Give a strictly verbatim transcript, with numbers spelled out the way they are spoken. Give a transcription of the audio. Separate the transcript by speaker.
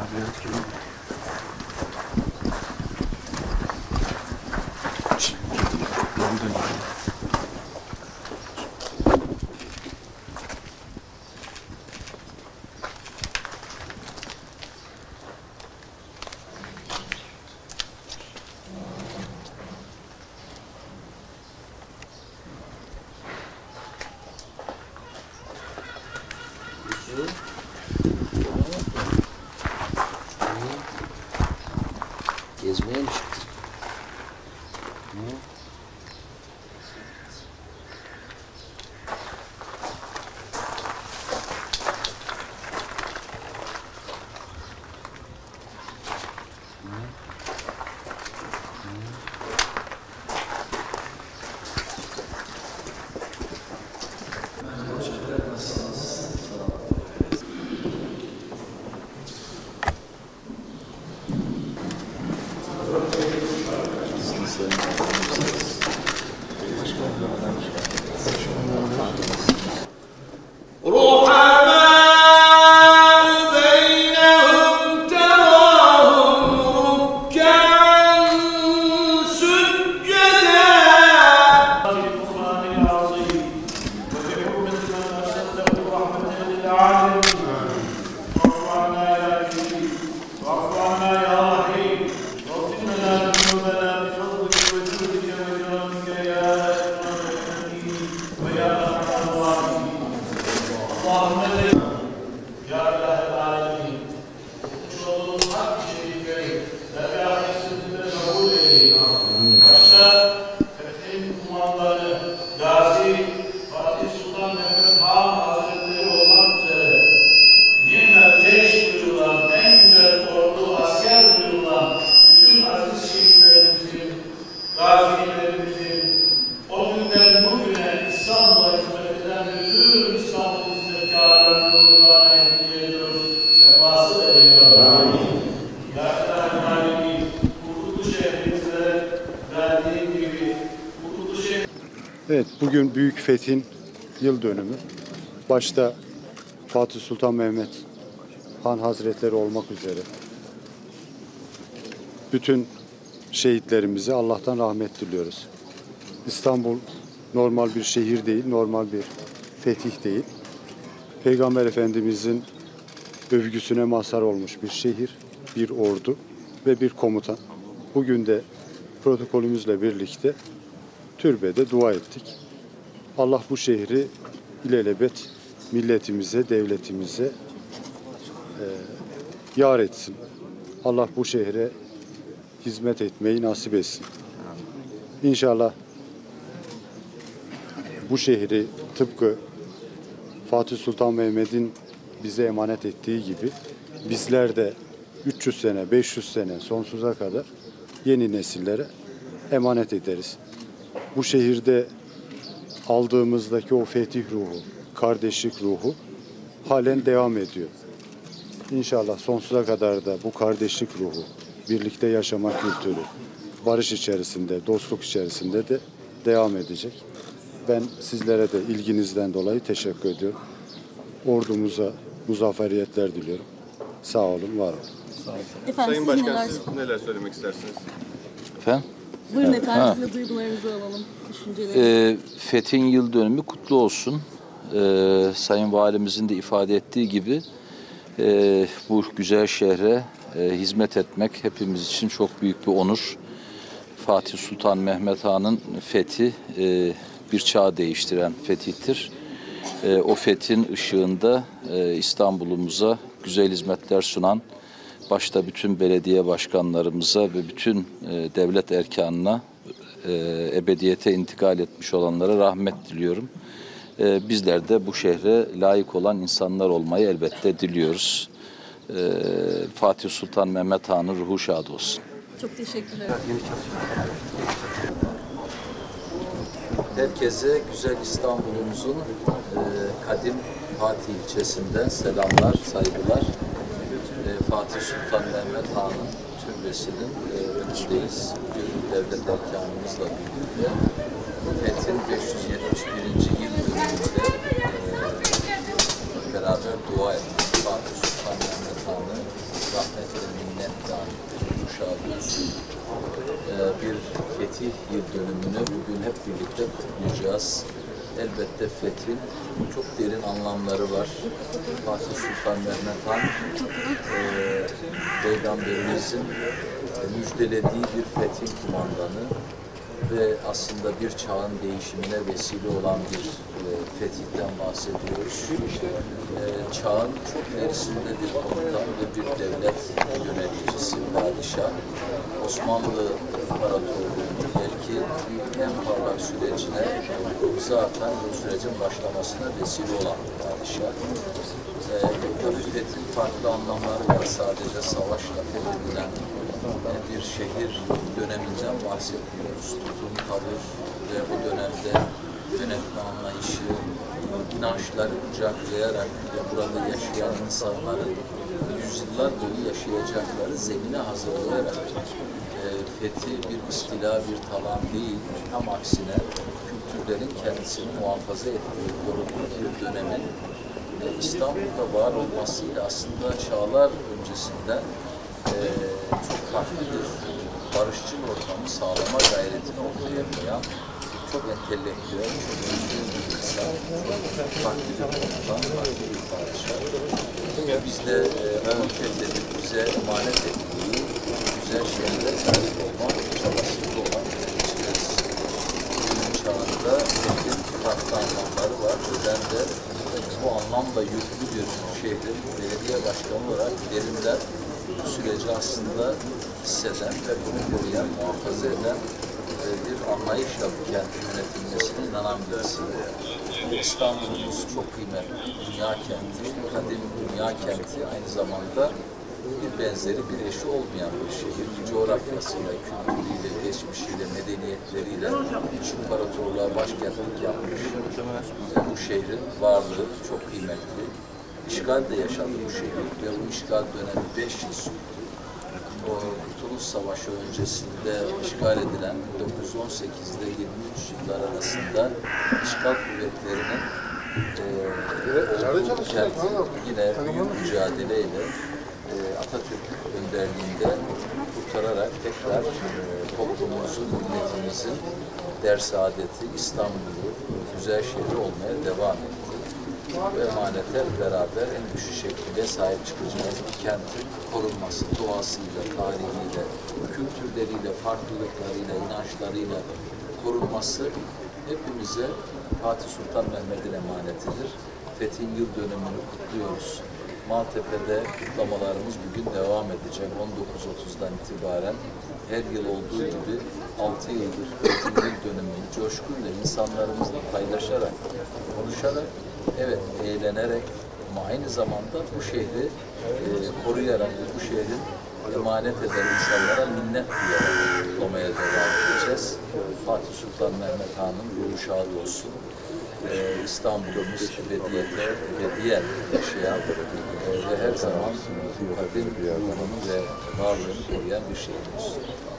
Speaker 1: Gezmeye mi çıktın? Hı?
Speaker 2: Evet, bugün Büyük Fetih'in yıl dönümü. Başta Fatih Sultan Mehmet Han Hazretleri olmak üzere bütün şehitlerimize Allah'tan rahmet diliyoruz. İstanbul normal bir şehir değil, normal bir fetih değil. Peygamber Efendimizin övgüsüne mazhar olmuş bir şehir, bir ordu ve bir komutan. Bugün de protokolümüzle birlikte türbede dua ettik. Allah bu şehri ilelebet milletimize, devletimize e, yar etsin. Allah bu şehre hizmet etmeyi nasip etsin. İnşallah bu şehri tıpkı Fatih Sultan Mehmet'in bize emanet ettiği gibi bizler de üç yüz sene, beş yüz sene sonsuza kadar yeni nesillere emanet ederiz. Bu şehirde aldığımızdaki o fetih ruhu, kardeşlik ruhu halen devam ediyor. İnşallah sonsuza kadar da bu kardeşlik ruhu, birlikte yaşama kültürü, barış içerisinde, dostluk içerisinde de devam edecek. Ben sizlere de ilginizden dolayı teşekkür ediyorum. Ordumuza muzafferiyetler diliyorum. Sağ olun, var olun.
Speaker 3: Sağ olun. Efendim, Sayın Başkan, neler... siz neler söylemek istersiniz?
Speaker 1: Efendim?
Speaker 3: Buyurun efendim, size duygularınızı alalım, düşüncelerinizi.
Speaker 1: E, Fetih'in yıl dönümü kutlu olsun. E, Sayın Valimizin de ifade ettiği gibi e, bu güzel şehre e, hizmet etmek hepimiz için çok büyük bir onur. Fatih Sultan Mehmet Han'ın fethi e, bir çağ değiştiren fetihtir. E, o fethin ışığında e, İstanbul'umuza güzel hizmetler sunan başta bütün belediye başkanlarımıza ve bütün e, devlet erkanına e, ebediyete intikal etmiş olanlara rahmet diliyorum. E, bizler de bu şehre layık olan insanlar olmayı elbette diliyoruz. E, Fatih Sultan Mehmet Han'ın ruhu şad olsun.
Speaker 3: Çok teşekkürler.
Speaker 1: Herkese güzel İstanbul'umuzun e, kadim Fatih ilçesinden selamlar, saygılar. E, Fatih Sultan Mehmet Han'ın türbesinin e, önündeyiz. Bugün devlet erkanımızla birlikte Fetih'in beş yüz yetmiş birinci yıl dönümünde e, beraber dua ettik. Fatih Sultan Mehmet Han'ı rahmet ve minnetten şad olsun. Ee, bir fetih yıl dönümünü bugün hep birlikte kutlayacağız. Elbette fethin çok derin anlamları var. Fatih Sultan Mehmet Han, e, Peygamberimizin müjdelediği bir fethin kumandanı ve aslında bir çağın değişimine vesile olan bir e, fetihten bahsediyoruz. E, çağın çok ilerisinde bir komutan ve bir devlet yöneticisi, padişah. Osmanlı İmparatorluğu'nun belki en parlak sürecine imza atan bu sürecin başlamasına vesile olan bir padişah. E, tabii fethin farklı anlamları var. Sadece savaşla fethedilen bir şehir döneminden bahsetmiyoruz. Tutum, tavır ve o dönemde yönetme anlayışı, inançları kucaklayarak ve burada yaşayan insanların yüzyıllar boyu yaşayacakları zemine hazırlayarak e, fethi bir istila, bir talan değil, tam aksine kültürlerin kendisini muhafaza ettiği, koruduğu bir dönemin e, İstanbul'da var olmasıyla aslında çağlar öncesinden e, çok farklı bir barışçıl ortamı sağlama gayretini ortaya koyan çok entelektüel, çok özgür bir insan, çok farklı bir komutan, farklı bir padişah. Ve biz de e, onun fethedip bize emanet ettiği güzel şeylere sahip olma çabasında olan kişileriz. Bugünün çağında fethin farklı anlamları var. Ben de bu anlamda yüklü bir şehrin belediye başkanı olarak derinden bu süreci aslında hisseden ve bunu koruyan, muhafaza eden e, bir anlayışla bu kentin yönetilmesine inanan birisiyim. İstanbul'umuz çok kıymetli, dünya kenti, kadim dünya kenti, aynı zamanda bir benzeri, bir eşi olmayan bir şehir. Coğrafyasıyla, kültürüyle, geçmişiyle, medeniyetleriyle üç imparatorluğa başkentlik yapmış. Bu şehrin varlığı çok kıymetli. İşgal de yaşadı bu şehir ve bu işgal dönemi beş yıl sürdü. O Kurtuluş Savaşı öncesinde işgal edilen bin dokuz yüz on sekiz'de yirmi üç yıllar arasında işgal kuvvetlerinin e, olduğu kent yine büyük mücadeleyle e, Atatürk önderliğinde kurtararak tekrar e, toplumumuzun, milletimizin der saadeti İstanbul'u güzel şehri olmaya devam etti. Ve emanetler beraber en güçlü şekilde sahip çıkacağız. Bu kentin korunması, doğasıyla, tarihiyle, kültürleriyle, farklılıklarıyla, inançlarıyla korunması hepimize Fatih Sultan Mehmet'in emanetidir. Fethin yıl dönümünü kutluyoruz. Maltepe'de kutlamalarımız bugün devam edecek. on dokuz otuz'dan itibaren her yıl olduğu gibi altı yıldır Fethin yıl dönümünü coşkuyla insanlarımızla paylaşarak, konuşarak, evet, eğlenerek ama aynı zamanda bu şehri e, koruyarak, bu şehrin emanet eden insanlara minnet duyarak kutlamaya devam edeceğiz. Fatih Sultan Mehmet Han'ın ruhu şad olsun. E, İstanbul'umuz ebediyete, ebediyen yaşayan e, ve her zaman kadim ruhunu ve varlığını koruyan bir şehrimiz.